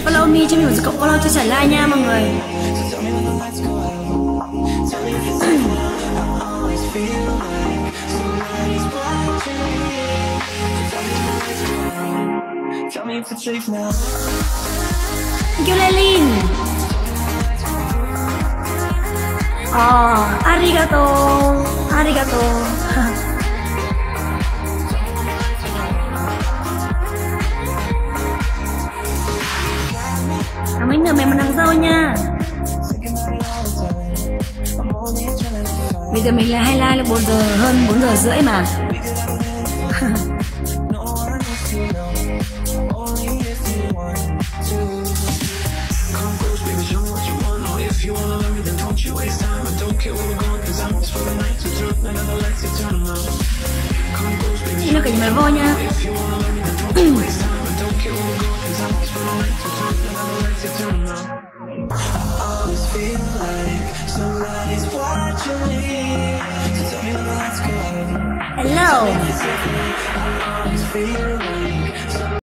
follow me cho mình một cộng follow chia sẻ like nha mọi người. Thank you Lelin. Arigato. Arigato. Mấy người mẹ mình đằng sau nha. Bây giờ mình là highlight là 4 giờ hơn 4 giờ rưỡi mà. Chị nó cảnh mời vô nha. Hello.